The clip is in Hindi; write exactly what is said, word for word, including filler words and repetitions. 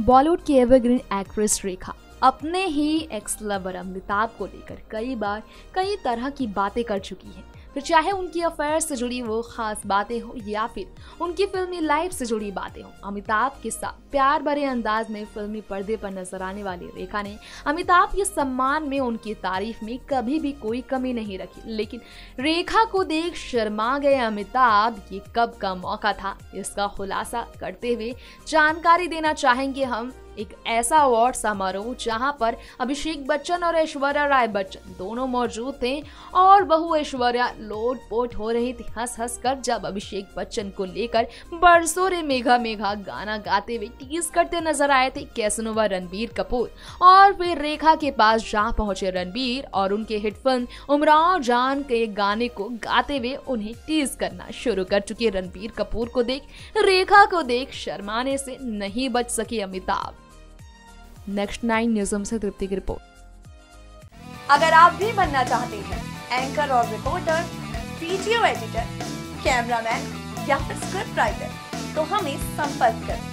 बॉलीवुड की एवरग्रीन एक्ट्रेस रेखा अपने ही एक्स लवर अमिताभ को लेकर कई बार कई तरह की बातें कर चुकी है। फिर चाहे उनकी अफेयर से जुड़ी वो खास बातें हो या फिर उनकी फिल्मी लाइफ से जुड़ी बातें हो, अमिताभ के साथ प्यार भरे अंदाज में फिल्मी पर्दे पर नजर आने वाली रेखा ने अमिताभ के सम्मान में उनकी तारीफ में कभी भी कोई कमी नहीं रखी। लेकिन रेखा को देख शर्मा गए अमिताभ, ये कब का मौका था, इसका खुलासा करते हुए जानकारी देना चाहेंगे हम एक ऐसा अवार्ड समारोह जहां पर अभिषेक बच्चन और ऐश्वर्या राय बच्चन दोनों मौजूद थे और बहू ऐश्वर्या लोटपोट हो रही थी हंस हंस कर जब अभिषेक बच्चन को लेकर बरसों रे मेघा मेघा गाना गाते हुए टीज करते नजर आए थे कैसनोवा रणबीर कपूर। और फिर रेखा के पास जा पहुंचे रणबीर और उनके हिट फिल्म उमराव जान के गाने को गाते हुए उन्हें टीज करना शुरू कर चुके रणबीर कपूर को देख रेखा को देख शर्माने से नहीं बच सके अमिताभ। नेक्स्ट नाइन न्यूज़ से तृप्ति की रिपोर्ट। अगर आप भी बनना चाहते हैं एंकर और रिपोर्टर, वीडियो एडिटर, कैमरामैन या फिर स्क्रिप्ट राइटर, तो हमें संपर्क करें।